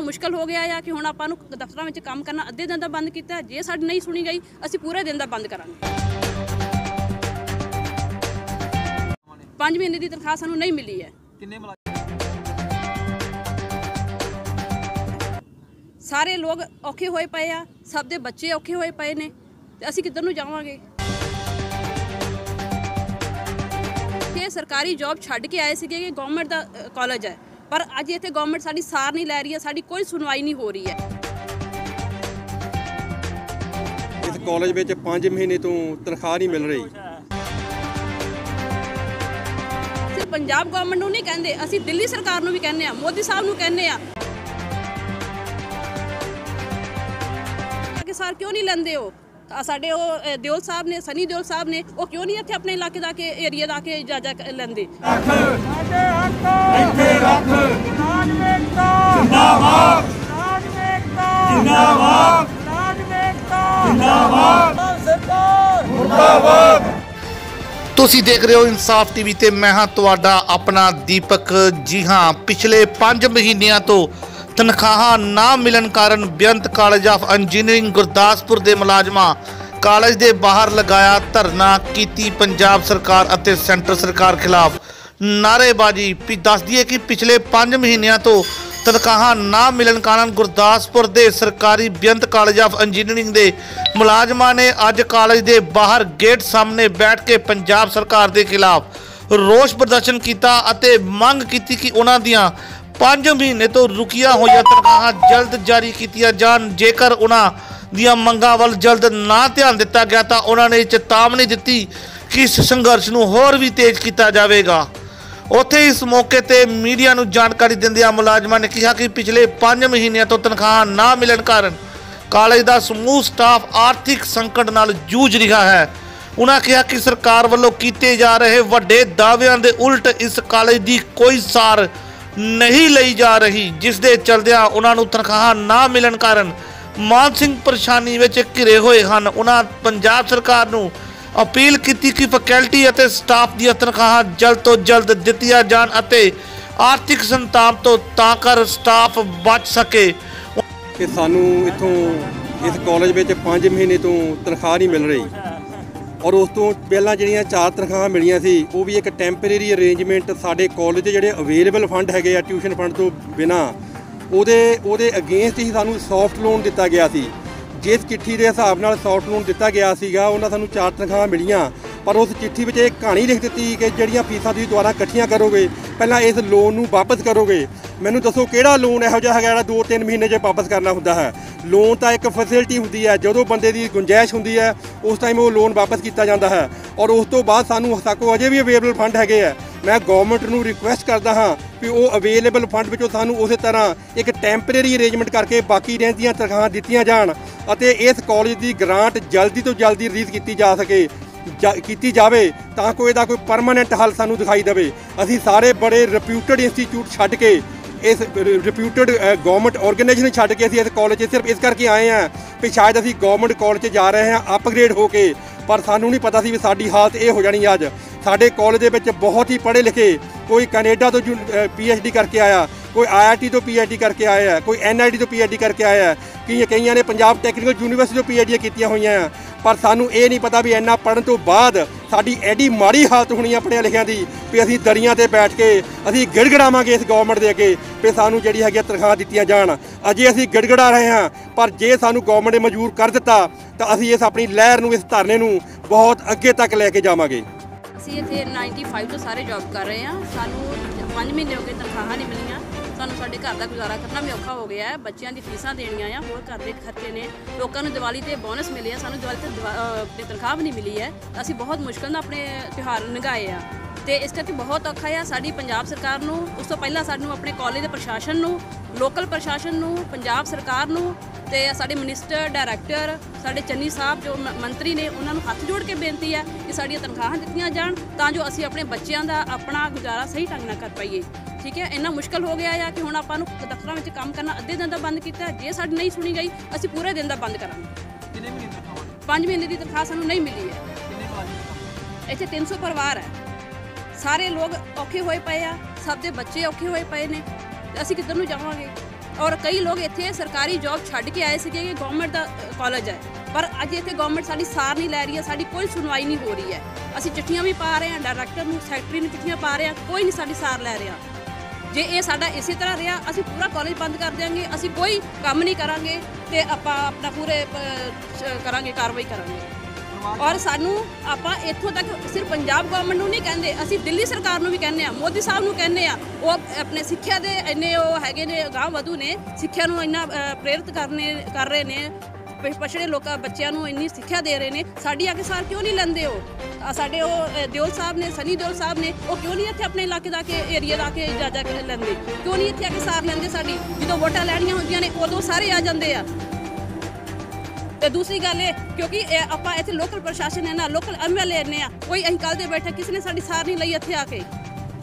मुश्किल हो गया है कि हुण आपां नूं दफ्तरां विच काम करना अद्धे दिन दा बंद कीता। जे साडी नहीं सुनी गई असीं पूरे दिन दा बंद करांगे। 5 महीने की तनख्वाह सानूं नहीं मिली है। सारे लोग औखे होए पे आ, सब दे बच्चे औखे होए पे ने, ते असीं किधर नूं जावांगे। कि सरकारी जॉब छड्ड के आए सीगे कि गवर्नमेंट दा कॉलेज है, पर अज इत्थे गवर्नमेंट साडी सार नहीं लै रही है, साडी कोई सुनवाई नहीं हो रही है। इस कॉलेज में 5 महीने तो तनख्वाह नहीं मिल रही। सिर्फ पंजाब गवर्नमेंट नूं नहीं कहंदे, असीं दिल्ली सरकार नूं भी कहने आ, मोदी साहब नूं कहने आ कि सर क्यों नहीं लैंदे हो। साडे दिओल साहब ने, सनी दिओल साहब ने, वो क्यों नहीं इत्थे अपने इलाके दा के एरिया दा के जाजा लैंदे। ਤੁਸੀਂ देख रहे हो इंसाफ टीवी ते मैं हाँ तुहाडा अपना दीपक। जी हाँ, पिछले 5 महीनों तो तनख्वाह ना मिलन कारण Beant college of engineering Gurdaspur के मुलाजमां कॉलेज के बाहर लगाया धरना, की पंजाब सरकार और सेंटर सरकार खिलाफ नारेबाजी। दस दिए कि पिछले 5 महीनों तो तनख्वाह ना मिलन कारण गुरदासपुर के सरकारी बेअंत कॉलेज ऑफ इंजीनियरिंग के मुलाजमां ने अज कॉलेज के बाहर गेट सामने बैठ के पंजाब सरकार के खिलाफ रोष प्रदर्शन किया, मंग की कि उन्हां दियां 5 महीने तो रुकिया हुई तनख्वाह जल्द जारी की जान। जेकर उन्हां दियां मंगां वल जल्द ना ध्यान दिता गया तो उन्होंने चेतावनी दी कि इस संघर्ष नूं होर भी तेज किया जाएगा। उत्थे इस मौके ते मीडिया नूं जानकारी दिंदियां मुलाजमां ने कहा कि पिछले 5 महीनों तो तनख्वाह ना मिलन कारण कॉलेज का समूह स्टाफ आर्थिक संकट नाल जूझ रहा है। उन्होंने कहा कि सरकार वालों किए जा रहे वड्डे दावियां दे उल्ट इस कॉलेज की कोई सार नहीं ली जा रही, जिस दे चलदियां उन्होंने तनख्वाह ना मिलन कारण मानसिक परेशानी में घिरे हुए हैं। उन्होंने पंजाब सरकार नूं अपील की कि फैकल्टी और स्टाफ दी तनख्वाह जल्द तो जल्द दी जान, आर्थिक संताप तो ताकर स्टाफ बच सके। कि सानू इत्थों इस कॉलेज में 5 महीने तो तनख्वाह नहीं मिल रही, और उस तो पहला ਜਿਹੜੀਆਂ 4 तनख्वाह मिलियां सी वो भी एक टैंपरेरी अरेंजमेंट साडे कॉलेज ਦੇ ਜਿਹੜੇ अवेलेबल फंड हैगे आ ट्यूशन फंड तो बिना ਉਹਦੇ अगेंस्ट ही सानू सॉफ्ट लोन दिता गया सी। जिस चिट्ठी के हिसाब नाल सॉफ्ट लोन दिता गया सीगा उन्हां सानू 4 तनख्वाह मिलियां, पर उस चिट्ठी में एक कहानी लिख दी कि ਜਿਹੜੀਆਂ फीसां तुसीं दुबारा इकट्ठियां करोगे पहला इस लोन नूं वापस करोगे। मैनूं दसो किहड़ा लोन इहो जिहा हैगा 2-3 महीने 'ਚ वापस करना हुंदा है। लोन तो एक फैसिलिटी होंदी है, जो बंदे की गुंजाइश होंदी है उस टाइम वो लोन वापस किया जाता है, और उस तो बाद सानू साको अजे भी अवेलेबल फंड हैगे है। मैं गवर्नमेंट नूं रिक्वेस्ट करता हाँ कि वो अवेलेबल फंड विचों सानू उस तरह एक टैंपरेरी अरेंजमेंट करके बाकी रहिंदियां तनख्वाह दित्तियां जाण, अते इस कॉलेज की ग्रांट जल्दी तो जल्दी रिलीज़ की जा सके की जावे, तां कोई दा कोई परमानेंट हल सानू दिखाई देवे। असीं सारे बड़े रिप्यूटेड इंस्टीट्यूट छड्ड के इस रिप्यूटेड गवर्नमेंट ऑर्गेनाइजेशन छड्ड के असीं इस कॉलेज सिर्फ इस करके आए हैं कि शायद असीं गवर्नमेंट कॉलेज जा रहे हैं अपग्रेड हो के, पर सानू नहीं पता सी भी साडी हालत ये हो जानी। अज साडे कॉलेज दे विच बहुत ही पढ़े लिखे, कोई कनेडा तो PhD करके आया, कोई IIT तो PhD करके आया है, कोई NIT तो PhD करके आया है, कईयां ने पंजाब टैक्नीकल यूनीवर्सिटी तो PhD कीतियां होईयां हैं, पर सानू ये नहीं पता भी इन्ना पढ़न तो बाद साडी एडी माड़ी हालत होनी है पढ़िया लिखिया की भी असीं दरियां ते बैठ के असीं गिड़गड़ावांगे इस गवर्नमेंट के अगे भी सानू जिहड़ी हैगी तनख्वाह दित्तियां जाण। अजे असीं गिड़गड़ा रहे हैं, पर जे सानू गवर्नमेंट ने मजबूर कर दिता तो असीं इस अपनी लहर नूं, इस धरने नूं बहुत अगे तक लैके जावांगे। ਅਸੀਂ ਇੱਥੇ 95 ਤੋਂ ਸਾਰੇ ਜੌਬ ਕਰ ਰਹੇ ਹਾਂ। ਸਾਨੂੰ 5 ਮਹੀਨੇ ਹੋ ਗਏ ਤਨਖਾਹਾਂ ਨਹੀਂ ਮਿਲੀਆਂ। ਸਾਨੂੰ ਸਾਡੇ ਘਰ ਦਾ ਗੁਜ਼ਾਰਾ ਕਰਨਾ ਵੀ ਔਖਾ ਹੋ ਗਿਆ ਹੈ। ਬੱਚਿਆਂ ਦੀ ਫੀਸਾਂ ਦੇਣੀਆਂ ਆ, ਹੋਰ ਘਰ ਦੇ ਖਰਚੇ ਨੇ। ਲੋਕਾਂ ਨੂੰ ਦੀਵਾਲੀ ਤੇ ਬੋਨਸ ਮਿਲੇ ਆ, ਸਾਨੂੰ ਦੀਵਾਲੀ ਤੇ ਤਨਖਾਹ ਵੀ ਨਹੀਂ ਮਿਲੀ ਹੈ। ਅਸੀਂ ਬਹੁਤ ਮੁਸ਼ਕਲ ਨਾਲ ਆਪਣੇ ਤਿਉਹਾਰ ਲੰਘਾਏ ਆ, ਤੇ ਇਸ ਕਰਕੇ ਬਹੁਤ ਔਖਾ ਆ। ਸਾਡੀ ਪੰਜਾਬ ਸਰਕਾਰ ਨੂੰ, ਉਸ ਤੋਂ ਪਹਿਲਾਂ ਸਾਨੂੰ ਆਪਣੇ ਕਾਲਜ ਦੇ ਪ੍ਰਸ਼ਾਸਨ ਨੂੰ, ਲੋਕਲ ਪ੍ਰਸ਼ਾਸਨ ਨੂੰ, ਪੰਜਾਬ ਸਰਕਾਰ ਨੂੰ, ਤੇ ਸਾਡੇ ਮਿਨਿਸਟਰ, ਡਾਇਰੈਕਟਰ, ਸਾਡੇ ਚੰਨੀ ਸਾਹਿਬ ਜੋ ਮੰਤਰੀ ਨੇ, ਉਹਨਾਂ ਨੂੰ ਹੱਥ ਜੋੜ ਕੇ ਬੇਨਤੀ ਹੈ ਕਿ ਸਾਡੀਆਂ ਤਨਖਾਹਾਂ ਦਿੱਤੀਆਂ ਜਾਣ, ਤਾਂ ਜੋ ਅਸੀਂ ਆਪਣੇ ਬੱਚਿਆਂ ਦਾ ਆਪਣਾ ਗੁਜ਼ਾਰਾ ਸਹੀ ਢੰਗ ਨਾਲ ਕਰ ਪਾਈਏ। ਠੀਕ ਹੈ, ਇੰਨਾ ਮੁਸ਼ਕਿਲ ਹੋ ਗਿਆ ਆ ਕਿ ਹੁਣ ਆਪਾਂ ਨੂੰ ਦਫ਼ਤਰਾਂ ਵਿੱਚ ਕੰਮ ਕਰਨਾ ਅੱਧੇ ਦਿਨ ਦਾ ਬੰਦ ਕੀਤਾ। ਜੇ ਸਾਡੀ ਨਹੀਂ ਸੁਣੀ ਗਈ ਅਸੀਂ ਪੂਰੇ ਦਿਨ ਦਾ ਬੰਦ ਕਰਾਂਗੇ। ਕਿੰਨੇ ਮਹੀਨੇ ਤਨਖਾਹ? 5 ਮਹੀਨੇ ਦੀ ਤਨਖਾਹ ਸਾਨੂੰ ਨਹੀਂ ਮਿਲੀ ਹੈ। ਇੱਥੇ 300 ਪਰਿਵਾਰ ਹੈ, ਸਾਰੇ ਲੋਕ ਔਖੇ ਹੋਏ ਪਏ ਆ, ਸਭ ਦੇ ਬੱਚੇ ਔਖੇ ਹੋਏ ਪਏ ਨੇ, ਤੇ ਅਸੀਂ ਕਿੱਧਰ ਨੂੰ ਜਾਵਾਂਗੇ। ਔਰ ਕਈ ਲੋਕ ਇੱਥੇ ਸਰਕਾਰੀ ਜੌਬ ਛੱਡ ਕੇ ਆਏ ਸੀਗੇ ਕਿ ਗਵਰਨਮੈਂਟ ਦਾ ਕਾਲਜ ਹੈ, ਪਰ ਅੱਜ ਇੱਥੇ ਗਵਰਨਮੈਂਟ ਸਾਡੀ ਸਾਰ ਨਹੀਂ ਲੈ ਰਹੀ ਹੈ, ਸਾਡੀ ਕੋਈ ਸੁਣਵਾਈ ਨਹੀਂ ਹੋ ਰਹੀ ਹੈ। ਅਸੀਂ ਚਿੱਠੀਆਂ ਵੀ ਪਾ ਰਹੇ ਹਾਂ, ਡਾਇਰੈਕਟਰ ਨੂੰ, ਸੈਕਟਰੀ ਨੂੰ ਚਿੱਠੀਆਂ ਪਾ ਰਹੇ ਹਾਂ, ਕੋਈ ਨਹੀਂ ਸਾਡੀ ਸਾਰ ਲੈ ਰਿਹਾ। ਜੇ ਇਹ ਸਾਡਾ ਇਸੇ ਤਰ੍ਹਾਂ ਰਿਹਾ ਅਸੀਂ ਪੂਰਾ ਕਾਲਜ ਬੰਦ ਕਰ ਦਿਆਂਗੇ, ਅਸੀਂ ਕੋਈ ਕੰਮ ਨਹੀਂ ਕਰਾਂਗੇ ਤੇ ਆਪਾਂ ਆਪਣਾ ਪੂਰੇ ਕਰਾਂਗੇ, ਕਾਰਵਾਈ ਕਰਾਂਗੇ। ਔਰ ਸਾਨੂੰ ਆਪਾਂ ਇੱਥੋਂ ਤੱਕ ਸਿਰਫ ਪੰਜਾਬ ਗਵਰਨਮੈਂਟ ਨੂੰ ਨਹੀਂ ਕਹਿੰਦੇ, ਅਸੀਂ ਦਿੱਲੀ ਸਰਕਾਰ ਨੂੰ ਵੀ ਕਹਿੰਦੇ ਆ, ਮੋਦੀ ਸਾਹਿਬ ਨੂੰ ਕਹਿੰਦੇ ਆ। ਉਹ ਆਪਣੇ ਸਿੱਖਿਆ ਦੇ ਇੰਨੇ ਉਹ ਹੈਗੇ ਨੇ, ਅਗਾਂਹ ਵਧੂ ਨੇ, ਸਿੱਖਿਆ ਨੂੰ ਇੰਨਾ ਪ੍ਰੇਰਿਤ ਕਰ ਰਹੇ ਨੇ, ਪਛੜੇ ਲੋਕਾਂ ਬੱਚਿਆਂ ਨੂੰ ਇੰਨੀ ਸਿੱਖਿਆ ਦੇ ਰਹੇ ਨੇ। ਸਾਡੀ ਆ ਕੇ ਸਾਰ ਕਿਉਂ ਨਹੀਂ ਲੈਂਦੇ? ਉਹ ਸਾਡੇ ਉਹ ਦਿਓਲ ਸਾਹਿਬ ਨੇ, ਸਨੀ ਦਿਓਲ ਸਾਹਿਬ ਨੇ, ਉਹ ਕਿਉਂ ਨਹੀਂ ਇੱਥੇ ਆਪਣੇ ਇਲਾਕੇ ਦਾ ਕੇ ਏਰੀਆ ਦਾ ਕੇ ਜਾ ਕੇ ਲੈਂਦੇ? ਕਿਉਂ ਨਹੀਂ ਇੱਥੇ ਆ ਕੇ ਸਾਰ ਲੈਂਦੇ ਸਾਡੀ? ਜਦੋਂ ਵੋਟਾਂ ਲੈਣੀਆਂ ਹੁੰਦੀਆਂ ਨੇ ਉਦੋਂ ਸਾਰੇ ਆ ਜਾਂਦੇ ਆ। ਤੇ ਦੂਸਰੀ ਗੱਲ ਇਹ, ਕਿਉਂਕਿ ਆਪਾਂ ਇੱਥੇ ਲੋਕਲ ਪ੍ਰਸ਼ਾਸਨ ਹੈ ਨਾ, ਲੋਕਲ MLA ਨੇ ਆ, ਕੋਈ ਅਸੀਂ ਕੱਲ੍ਹ ਦੇ ਬੈਠੇ, ਕਿਸੇ ਨੇ ਸਾਡੀ ਸਾਰ ਨਹੀਂ ਲਈ ਇੱਥੇ ਆ ਕੇ।